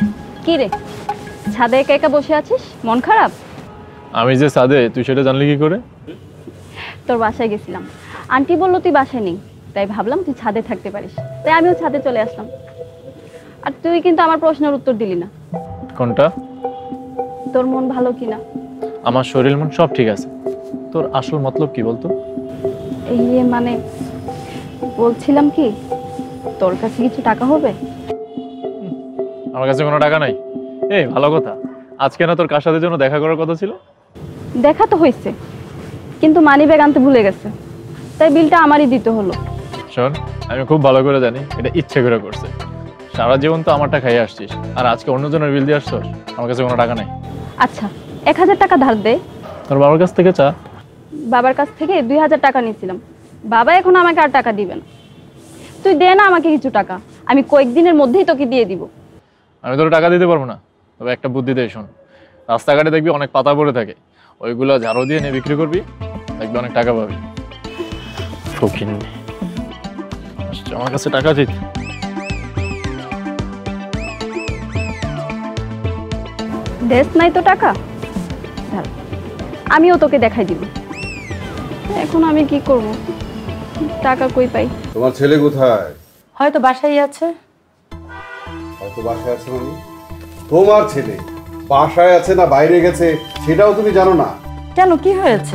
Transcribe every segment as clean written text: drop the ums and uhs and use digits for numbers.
কি রে, ছাদে একা একা বসে আছিস? মন খারাপ? আমি যে ছাদে, তুই সেটা জানলি কি করে? তোর বাসায় গেছিলাম, আন্টি বললো তুই বাসায় নেই, তাই ভাবলাম তুই ছাদে থাকতে পারিস, তাই আমিও ছাদে চলে আসলাম। আর তুই কিন্তু আমার প্রশ্নের উত্তর দিলি না। কোনটা? তোর মন ভালো কিনা? আমার শরীর মন সব ঠিক আছে। তোর আসল মতলব কি বলতো? এই মানে বলছিলাম কি, তোর কাছে কিছু টাকা হবে? আমার কাছে কোনো টাকা নাই। এই ভালো কথা, আজকে না তোর কার সাথে জন্য দেখা করার কথা ছিল? দেখা তো হয়েছে, কিন্তু মানি ব্যাগ আনতে ভুলে গেছে, তাই বিলটা আমারই দিতে হলো। শোন, আমি খুব ভালো করে জানি এটা ইচ্ছে করে করছে। সারা জীবন তো আমারটা খাইয়ে আসছিস, আর আজকে অন্যজনের বিল দিয়ে আসছিস। আমার কাছে কোনো টাকা নাই। আচ্ছা, 1000 টাকা ধার দে। তোর বাবার কাছ থেকে চা। বাবার কাছ থেকে 2000 টাকা নিয়েছিলাম, বাবা এখন আমাকে আর টাকা দিবে না। তুই দে না আমাকে কিছু টাকা, আমি কয়েকদিনের মধ্যেই তোকে দিয়ে দিব। আমি তোর টাকা দিতে পারবো না, তবে একটা বুদ্ধি দেই শোন। রাস্তাঘাটে দেখবি অনেক পাতা পড়ে থাকে, ওইগুলো ঝাড়ু দিয়ে নিয়ে বিক্রি করবি, দেখবি অনেক টাকা পাবি। ফকিন্নি আমার কাছে টাকা চাইতে। দেশ নাই তো টাকা, আমিও তোকে দেখাই দিব। এখন আমি কি করব, টাকা কই পাই? তোমার ছেলে কোথায়? হয়তো বাসায় আছে। হয়তো বাসায় আছে মানে? তোমার ছেলে বাসায় আছে না বাইরে গেছে সেটাও তুমি জানো না? কেন, কি হয়েছে?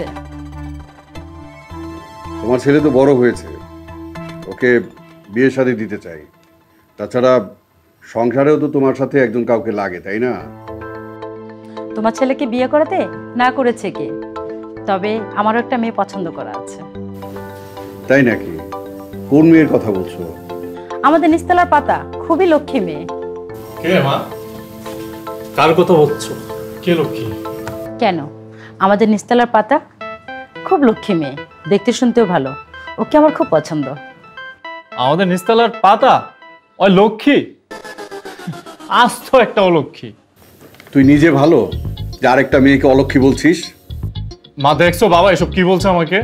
তোমার ছেলে তো বড় হয়েছে, ওকে বিয়ে শাদী দিতে চাই। তাছাড়া সংসারেও তো তোমার সাথে একজন কাউকে লাগে, তাই না? তোমার ছেলেকে বিয়ে করাতে না করেছে কে? তবে আমারও একটা মেয়ে পছন্দ করা আছে। তাই নাকি? কোন মেয়ের কথা বলছো? আমাদের নিস্তালার পাতা, খুবই লক্ষ্মী মেয়ে। কে মা? কার কথা বলছো? কে লক্ষ্মী? কেন, আমাদের নিস্তালার পাতা খুব লক্ষ্মী মেয়ে, দেখতে শুনতেও ভালো, ওকে আমার খুব পছন্দ। আমাদের নিস্তালার পাতা ওই লক্ষ্মী? আস্ত একটা অলক্ষ্মী। তুই নিজে ভালো যে আরেকটা মেয়েকে অলক্ষ্মী বলছিস? মা দেখছো বাবা এসব কি বলছে আমাকে?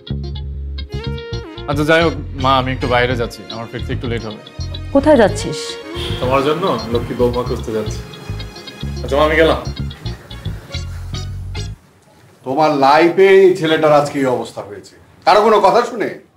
আচ্ছা যাই হোক মা, আমি একটু বাইরে যাচ্ছি, আমার ফিরতে একটু লেট হবে। কোথায় যাচ্ছিস? তোমার জন্য লক্ষ্মী বৌমা খুঁজতে যাচ্ছি। আচ্ছা মা, আমি গেলাম। তোমার লাইফে এই ছেলেটার আজকে এই অবস্থা হয়েছে, কারো কোনো কথা শুনে?